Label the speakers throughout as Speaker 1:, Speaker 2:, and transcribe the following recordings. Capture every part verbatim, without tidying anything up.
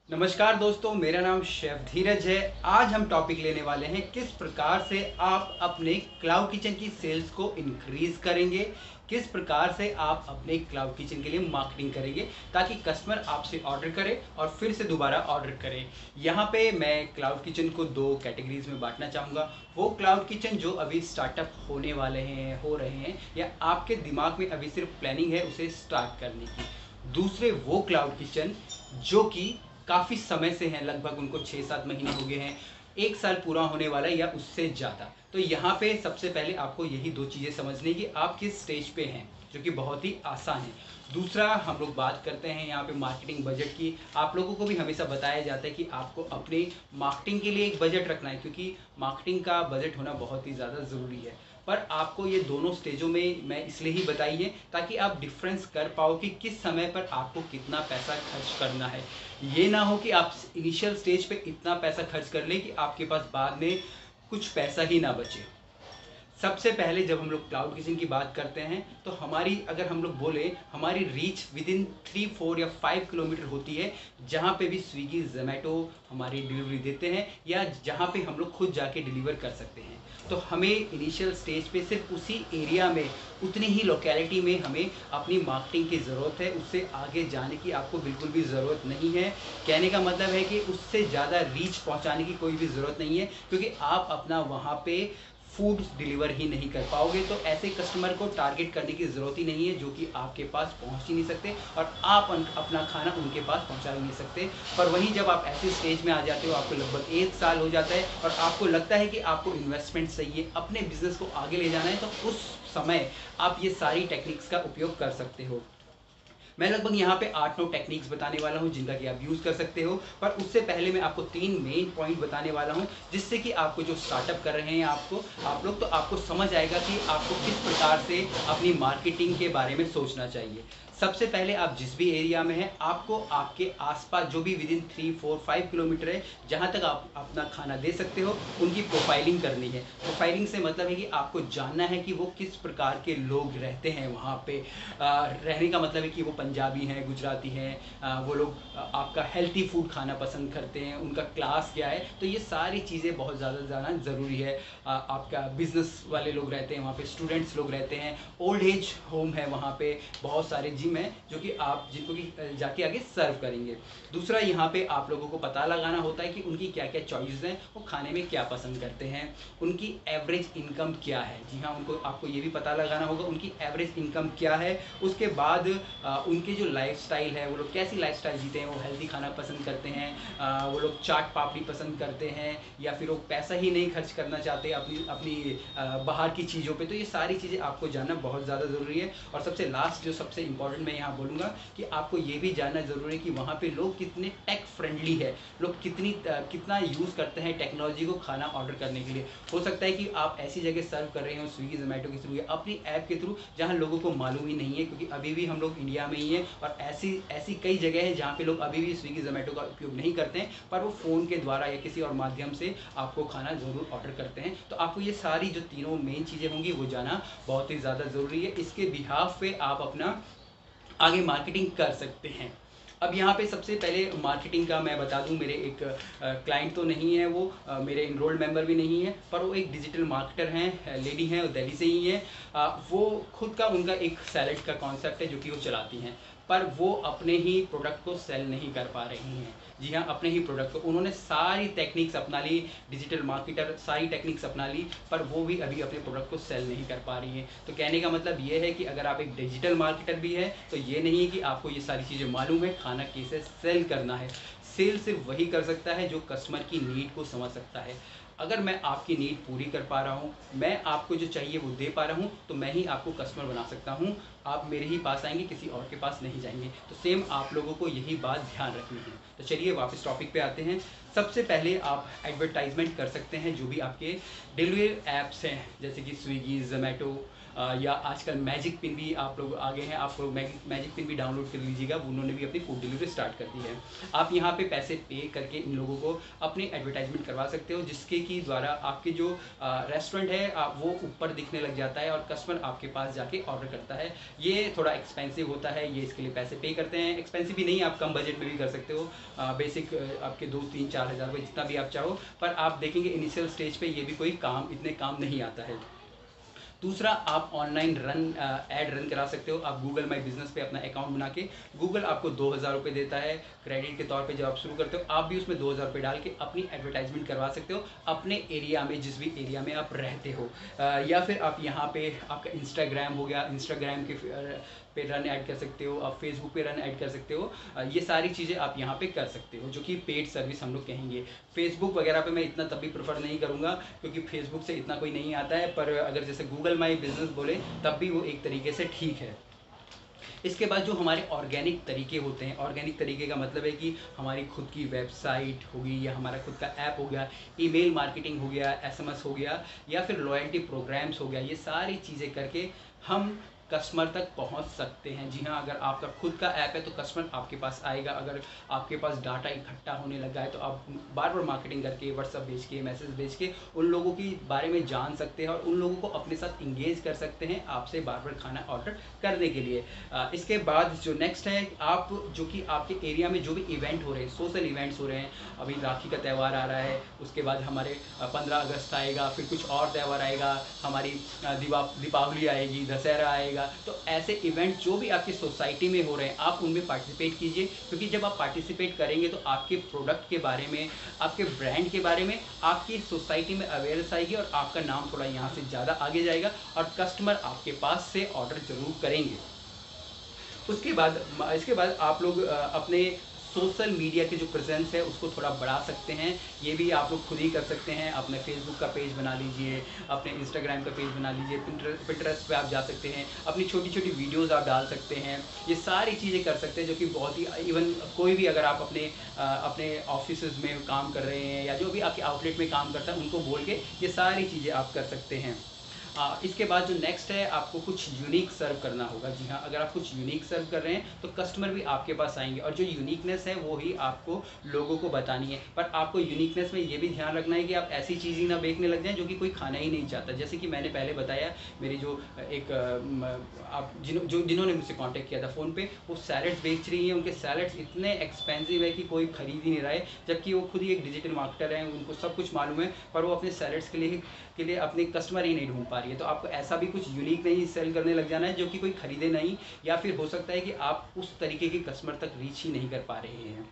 Speaker 1: नमस्कार दोस्तों, मेरा नाम शेफ धीरज है। आज हम टॉपिक लेने वाले हैं किस प्रकार से आप अपने क्लाउड किचन की सेल्स को इंक्रीज करेंगे, किस प्रकार से आप अपने क्लाउड किचन के लिए मार्केटिंग करेंगे ताकि कस्टमर आपसे ऑर्डर करे और फिर से दोबारा ऑर्डर करे। यहाँ पे मैं क्लाउड किचन को दो कैटेगरीज में बांटना चाहूँगा। वो क्लाउड किचन जो अभी स्टार्टअप होने वाले हैं, हो रहे हैं, या आपके दिमाग में अभी सिर्फ प्लानिंग है उसे स्टार्ट करने की। दूसरे वो क्लाउड किचन जो कि काफ़ी समय से हैं, लगभग उनको छः सात महीने हो गए हैं, एक साल पूरा होने वाला है या उससे ज़्यादा। तो यहाँ पे सबसे पहले आपको यही दो चीज़ें समझनी कि आप किस स्टेज पे हैं, जो कि बहुत ही आसान है। दूसरा, हम लोग बात करते हैं यहाँ पे मार्केटिंग बजट की। आप लोगों को भी हमेशा बताया जाता है कि आपको अपने मार्केटिंग के लिए एक बजट रखना है, क्योंकि मार्केटिंग का बजट होना बहुत ही ज़्यादा ज़रूरी है। पर आपको ये दोनों स्टेजों में मैं इसलिए ही बताई है ताकि आप डिफरेंस कर पाओ कि किस समय पर आपको कितना पैसा खर्च करना है। ये ना हो कि आप इनिशियल स्टेज पे इतना पैसा खर्च कर लें कि आपके पास बाद में कुछ पैसा ही ना बचे। सबसे पहले जब हम लोग क्लाउड किचन की बात करते हैं तो हमारी, अगर हम लोग बोले, हमारी reach within three four या फाइव किलोमीटर होती है, जहाँ पे भी स्विगी जोमेटो हमारी डिलीवरी देते हैं या जहाँ पे हम लोग खुद जाके डिलीवर कर सकते हैं। तो हमें इनिशियल स्टेज पे सिर्फ उसी एरिया में, उतनी ही लोकेलिटी में हमें अपनी मार्केटिंग की ज़रूरत है। उससे आगे जाने की आपको बिल्कुल भी ज़रूरत नहीं है। कहने का मतलब है कि उससे ज़्यादा रीच पहुँचाने की कोई भी ज़रूरत नहीं है, क्योंकि आप अपना वहाँ पे फूड डिलीवर ही नहीं कर पाओगे। तो ऐसे कस्टमर को टारगेट करने की ज़रूरत ही नहीं है जो कि आपके पास पहुंच ही नहीं सकते और आप अपना खाना उनके पास पहुंचा ही नहीं सकते। पर वहीं जब आप ऐसे स्टेज में आ जाते हो, आपको लगभग एक साल हो जाता है और आपको लगता है कि आपको इन्वेस्टमेंट सही है, अपने बिजनेस को आगे ले जाना है, तो उस समय आप ये सारी टेक्निक्स का उपयोग कर सकते हो। मैं लगभग यहाँ पे आठ नौ टेक्निक्स बताने वाला हूँ जिनका कि आप यूज़ कर सकते हो। पर उससे पहले मैं आपको तीन मेन पॉइंट बताने वाला हूँ, जिससे कि आपको जो स्टार्टअप कर रहे हैं आपको आप लोग, तो आपको समझ आएगा कि आपको किस प्रकार से अपनी मार्केटिंग के बारे में सोचना चाहिए। सबसे पहले, आप जिस भी एरिया में हैं, आपको आपके आसपास जो भी within three four five kilometre है, जहाँ तक आप अपना खाना दे सकते हो, उनकी प्रोफाइलिंग करनी है। प्रोफाइलिंग से मतलब है कि आपको जानना है कि वो किस प्रकार के लोग रहते हैं वहाँ पे। आ, रहने का मतलब है कि वो पंजाबी हैं, गुजराती हैं, वो लोग आपका हेल्थी फूड खाना पसंद करते हैं, उनका क्लास क्या है। तो ये सारी चीज़ें बहुत ज़्यादा जानना ज़रूरी है। आ, आपका बिजनेस वाले लोग रहते हैं वहाँ पे, स्टूडेंट्स लोग रहते हैं, ओल्ड एज होम है वहाँ पे, बहुत सारे जिम हैं जो कि आप जिनको कि जाके आगे सर्व करेंगे। दूसरा, यहाँ पे आप लोगों को पता लगाना होता है कि उनकी क्या क्या चॉइसेस हैं, वो खाने में क्या पसंद करते हैं, उनकी एवरेज इनकम क्या है। जी हाँ, उनको आपको ये भी पता लगाना होगा उनकी एवरेज इनकम क्या है। उसके बाद आ, उनके जो लाइफस्टाइल है, वो लोग कैसी लाइफस्टाइल जीते हैं, वो हेल्दी खाना पसंद करते हैं, आ, वो लोग चाट पापड़ी पसंद करते हैं, या फिर वो पैसा ही नहीं खर्च करना चाहते अपनी अपनी आ, बाहर की चीज़ों पे। तो ये सारी चीज़ें आपको जानना बहुत ज़्यादा ज़रूरी है। और सबसे लास्ट, जो सबसे इंपॉर्टेंट मैं यहाँ बोलूँगा, कि आपको ये भी जानना ज़रूरी है कि वहाँ पे लोग कितने टेक फ्रेंडली है, लोग कितनी कितना यूज़ करते हैं टेक्नोलॉजी को खाना ऑर्डर करने के लिए। हो सकता है कि आप ऐसी जगह सर्व कर रहे हो स्विगी जोमेटो के थ्रू या अपनी ऐप के थ्रू, जहाँ लोगों को मालूम ही नहीं है, क्योंकि अभी भी हम लोग इंडिया में ही हैं और ऐसी ऐसी कई जगह हैं जहाँ पे लोग अभी भी स्विगी जोमेटो का उपयोग नहीं करते हैं, पर वो फ़ोन के द्वारा या किसी और माध्यम से आपको खाना ज़रूर ऑर्डर करते हैं। तो आपको ये सारी जो तीनों मेन चीज़ें होंगी वो जाना बहुत ही ज़्यादा ज़रूरी है। इसके बिहाफ पे आप अपना आगे मार्केटिंग कर सकते हैं। अब यहाँ पे सबसे पहले मार्केटिंग का मैं बता दूँ, मेरे एक क्लाइंट तो नहीं है वो, आ, मेरे इनरोल्ड मेंबर भी नहीं है, पर वो एक डिजिटल मार्केटर हैं, लेडी हैं, वो दिल्ली से ही हैं। आ, वो खुद का, उनका एक सैलेड का कॉन्सेप्ट है जो कि वो चलाती हैं, पर वो अपने ही प्रोडक्ट को सेल नहीं कर पा रही हैं। जी हाँ, अपने ही प्रोडक्ट को उन्होंने सारी टेक्निक्स अपना ली, डिजिटल मार्केटर सारी टेक्निक्स अपना ली, पर वो भी अभी अपने प्रोडक्ट को सेल नहीं कर पा रही हैं। तो कहने का मतलब ये है कि अगर आप एक डिजिटल मार्केटर भी है, तो ये नहीं है कि आपको ये सारी चीज़ें मालूम है खाना कैसे सेल करना है। सेल सिर्फ वही कर सकता है जो कस्टमर की नीड को समझ सकता है। अगर मैं आपकी नीड पूरी कर पा रहा हूँ, मैं आपको जो चाहिए वो दे पा रहा हूँ, तो मैं ही आपको कस्टमर बना सकता हूँ। आप मेरे ही पास आएंगे, किसी और के पास नहीं जाएंगे। तो सेम आप लोगों को यही बात ध्यान रखनी है। तो चलिए वापस टॉपिक पे आते हैं। सबसे पहले आप एडवर्टाइजमेंट कर सकते हैं जो भी आपके डिलीवरी ऐप्स हैं, जैसे कि स्विगी जोमेटो, आ, या आजकल मैजिक पिन भी आप लोग आगे हैं, आप लोग मैजिक मैजिक पिन भी डाउनलोड कर लीजिएगा, उन्होंने भी अपनी फूड डिलीवरी स्टार्ट कर दी है। आप यहाँ पे पैसे पे करके इन लोगों को अपनी एडवर्टाइजमेंट करवा सकते हो, जिसके की द्वारा आपके जो रेस्टोरेंट है आप वो ऊपर दिखने लग जाता है और कस्टमर आपके पास जाके ऑर्डर करता है। ये थोड़ा एक्सपेंसिव होता है, ये इसके लिए पैसे पे करते हैं। एक्सपेंसिव भी नहीं, आप कम बजट में भी कर सकते हो, बेसिक आपके दो तीन चार हज़ार रुपये जितना भी आप चाहो, पर आप देखेंगे इनिशियल स्टेज पे ये भी कोई काम इतने काम नहीं आता है। दूसरा, आप ऑनलाइन रन ऐड रन करा सकते हो। आप गूगल माई बिजनेस पे अपना अकाउंट बना के, गूगल आपको दो हज़ार रुपये देता है क्रेडिट के तौर पे जब आप शुरू करते हो, आप भी उसमें दो हज़ार रुपये डाल के अपनी एडवर्टाइजमेंट करवा सकते हो अपने एरिया में, जिस भी एरिया में आप रहते हो। या फिर आप यहाँ पे आपका इंस्टाग्राम हो गया, इंस्टाग्राम के पे रन ऐड कर सकते हो, आप फेसबुक पे रन ऐड कर सकते हो। ये सारी चीज़ें आप यहाँ पे कर सकते हो, जो कि पेड सर्विस हम लोग कहेंगे। फेसबुक वगैरह पे मैं इतना तब भी प्रेफर नहीं करूँगा, क्योंकि फेसबुक से इतना कोई नहीं आता है, पर अगर जैसे गूगल माई बिजनेस बोले तब भी वो एक तरीके से ठीक है। इसके बाद जो हमारे ऑर्गेनिक तरीके होते हैं, ऑर्गेनिक तरीके का मतलब है कि हमारी खुद की वेबसाइट होगी या हमारा खुद का ऐप हो गया, ईमेल मार्केटिंग हो गया, एसएमएस हो गया, या फिर लॉयल्टी प्रोग्राम्स हो गया, ये सारी चीज़ें करके हम कस्टमर तक पहुंच सकते हैं। जी हाँ, अगर आपका खुद का ऐप है तो कस्टमर आपके पास आएगा। अगर आपके पास डाटा इकट्ठा होने लगा है तो आप बार बार मार्केटिंग करके, व्हाट्सअप भेज के, मैसेज भेज के उन लोगों के बारे में जान सकते हैं और उन लोगों को अपने साथ इंगेज कर सकते हैं आपसे बार बार खाना ऑर्डर करने के लिए। इसके बाद जो नेक्स्ट है, आप जो कि आपके एरिया में जो भी इवेंट हो रहे हैं, सोशल इवेंट्स हो रहे हैं, अभी राखी का त्यौहार आ रहा है, उसके बाद हमारे पंद्रह अगस्त आएगा, फिर कुछ और त्यौहार आएगा, हमारी दीपा दीपावली आएगी, दशहरा आएगा, तो ऐसे इवेंट जो भी आपकी सोसाइटी में हो रहे हैं आप उनमें पार्टिसिपेट कीजिए। क्योंकि जब आप पार्टिसिपेट करेंगे तो आपके प्रोडक्ट के बारे में, आपके ब्रांड के बारे में आपकी सोसाइटी में अवेयरनेस आएगी और आपका नाम थोड़ा यहाँ से ज़्यादा आगे जाएगा और कस्टमर आपके पास से ऑर्डर जरूर करेंगे। उसके बाद इसके बाद आप लोग अपने सोशल मीडिया की जो प्रेजेंस है उसको थोड़ा बढ़ा सकते हैं। ये भी आप लोग खुद ही कर सकते हैं। अपने फेसबुक का पेज बना लीजिए, अपने इंस्टाग्राम का पेज बना लीजिए, पिंटरेस्ट पे आप जा सकते हैं, अपनी छोटी छोटी वीडियोस आप डाल सकते हैं। ये सारी चीज़ें कर सकते हैं, जो कि बहुत ही, इवन कोई भी अगर आप अपने अपने ऑफिस में काम कर रहे हैं या जो भी आपके आउटलेट में काम करता है उनको बोल के ये सारी चीज़ें आप कर सकते हैं। आ, इसके बाद जो नेक्स्ट है, आपको कुछ यूनिक सर्व करना होगा। जी हाँ, अगर आप कुछ यूनिक सर्व कर रहे हैं तो कस्टमर भी आपके पास आएंगे और जो यूनिकनेस है वो ही आपको लोगों को बतानी है। पर आपको यूनिकनेस में ये भी ध्यान रखना है कि आप ऐसी चीज़ ही ना बेचने लग जाएं जो कि कोई खाना ही नहीं चाहता। जैसे कि मैंने पहले बताया, मेरी जो एक आप जिन्हों जो जिन्होंने मुझसे कांटेक्ट किया था फ़ोन पे, वो सैलड्स बेच रही हैं। उनके सैलड्स इतने एक्सपेंसिव है कि कोई खरीद ही नहीं रहा है, जबकि वो खुद ही एक डिजिटल मार्केटर हैं, उनको सब कुछ मालूम है, पर वो अपने सैलड्स के लिए के लिए अपने कस्टमर ही नहीं ढूंढ पा रही है। तो आपको ऐसा भी कुछ यूनिक नहीं सेल करने लग जाना है जो कि कोई खरीदे नहीं, या फिर हो सकता है कि आप उस तरीके के कस्टमर तक रीच ही नहीं कर पा रहे हैं।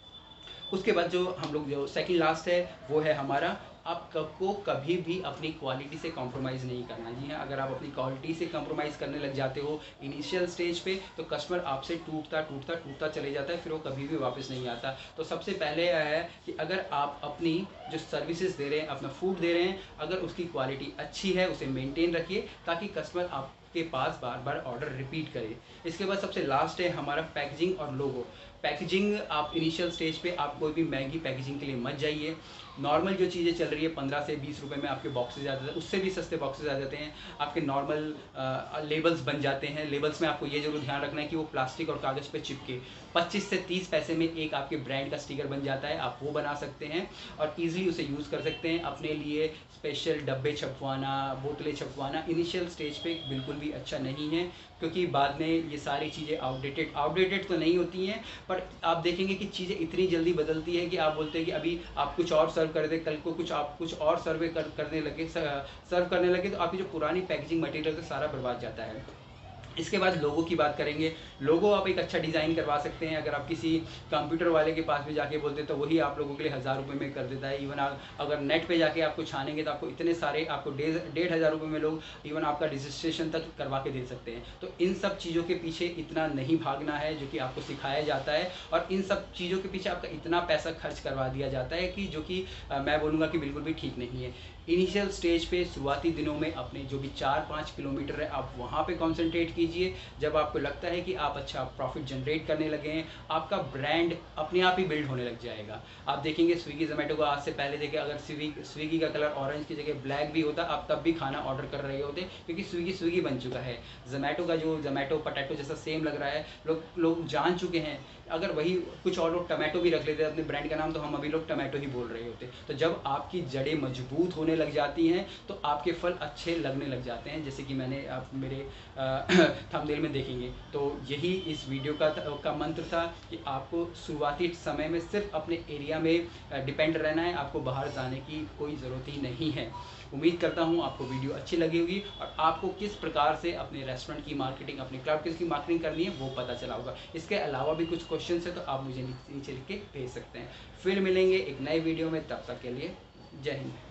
Speaker 1: उसके बाद जो हम लोग जो सेकंड लास्ट है वो है हमारा, आपको कभी भी अपनी क्वालिटी से कॉम्प्रोमाइज़ नहीं करना। जी हाँ, अगर आप अपनी क्वालिटी से कॉम्प्रोमाइज़ करने लग जाते हो इनिशियल स्टेज पे तो कस्टमर आपसे टूटता टूटता टूटता चले जाता है, फिर वो कभी भी वापस नहीं आता। तो सबसे पहले यह है कि अगर आप अपनी जो सर्विसेज दे रहे हैं, अपना फूड दे रहे हैं, अगर उसकी क्वालिटी अच्छी है उसे मेनटेन रखिए ताकि कस्टमर आपके पास बार बार ऑर्डर रिपीट करे। इसके बाद सबसे लास्ट है हमारा पैकेजिंग और लोगो। पैकेजिंग आप इनिशियल स्टेज पे आप कोई भी महंगी पैकेजिंग के लिए मत जाइए। नॉर्मल जो चीज़ें चल रही है पंद्रह से बीस रुपए में आपके बॉक्सेज आ जाते हैं, उससे भी सस्ते बॉक्सेज आ जाते हैं। आपके नॉर्मल लेबल्स बन जाते हैं। लेबल्स में आपको ये जरूर ध्यान रखना है कि वो प्लास्टिक और कागज़ पे चिपके। पच्चीस से तीस पैसे में एक आपके ब्रांड का स्टिकर बन जाता है, आप वो बना सकते हैं और ईजिली उसे यूज़ कर सकते हैं। अपने लिए स्पेशल डब्बे छपवाना, बोतलें छपवाना इनिशियल स्टेज पे बिल्कुल भी अच्छा नहीं है, क्योंकि बाद में ये सारी चीज़ें आउटडेटेड आउटडेटेड तो नहीं होती हैं, पर आप देखेंगे कि चीज़ें इतनी जल्दी बदलती है कि आप बोलते हैं कि अभी आप कुछ और सर्व कर दे, कल को कुछ आप कुछ और सर्वे कर, करने लगे सर्व करने लगे तो आपकी जो पुरानी पैकेजिंग मटेरियल है सारा बर्बाद जाता है। इसके बाद लोगो की बात करेंगे। लोगो आप एक अच्छा डिज़ाइन करवा सकते हैं। अगर आप किसी कंप्यूटर वाले के पास भी जाके बोलते तो वही आप लोगों के लिए हज़ार रुपये में कर देता है। इवन आप अगर नेट पे जाके आपको छानेंगे तो आपको इतने सारे आपको डेढ़ डेढ़ हज़ार रुपये में लोग इवन आपका रजिस्ट्रेशन तक करवा के दे सकते हैं। तो इन सब चीज़ों के पीछे इतना नहीं भागना है जो कि आपको सिखाया जाता है, और इन सब चीज़ों के पीछे आपका इतना पैसा खर्च करवा दिया जाता है कि जो कि मैं बोलूँगा कि बिल्कुल भी ठीक नहीं है। इनिशियल स्टेज पे शुरुआती दिनों में अपने जो भी चार पाँच किलोमीटर है आप वहाँ पे कॉन्सेंट्रेट कीजिए। कीजिए। जब आपको लगता है कि आप अच्छा प्रॉफिट जनरेट करने लगे हैं, आपका ब्रांड अपने आप ही बिल्ड होने लग जाएगा। आप देखेंगे स्विगी जोमेटो को आज से पहले देखे, अगर स्विगी स्विगी का कलर ऑरेंज की जगह ब्लैक भी होता, आप तब भी खाना ऑर्डर कर रहे होते, क्योंकि स्विगी स्विगी बन चुका है। जोमेटो का जो जोमेटो पटैटो जैसा सेम लग रहा है, लोग लोग जान चुके हैं। अगर वही कुछ और लोग टमाटो भी रख लेते अपने ब्रांड का नाम, तो हम अभी लोग टमाटो ही बोल रहे होते। तो जब आपकी जड़ें मजबूत होने लग जाती हैं तो आपके फल अच्छे लगने लग जाते हैं, जैसे कि मैंने आप मेरे थंबनेल में देखेंगे। तो यही इस वीडियो का का मंत्र था कि आपको शुरुआती समय में सिर्फ अपने एरिया में डिपेंड रहना है, आपको बाहर जाने की कोई ज़रूरत ही नहीं है। उम्मीद करता हूँ आपको वीडियो अच्छी लगी होगी और आपको किस प्रकार से अपने रेस्टोरेंट की मार्केटिंग, अपने क्लाउड किचन की मार्केटिंग करनी है वो पता चला होगा। इसके अलावा भी कुछ क्वेश्चन है तो आप मुझे नीचे लिख के भेज सकते हैं। फिर मिलेंगे एक नए वीडियो में, तब तक के लिए जय हिंद।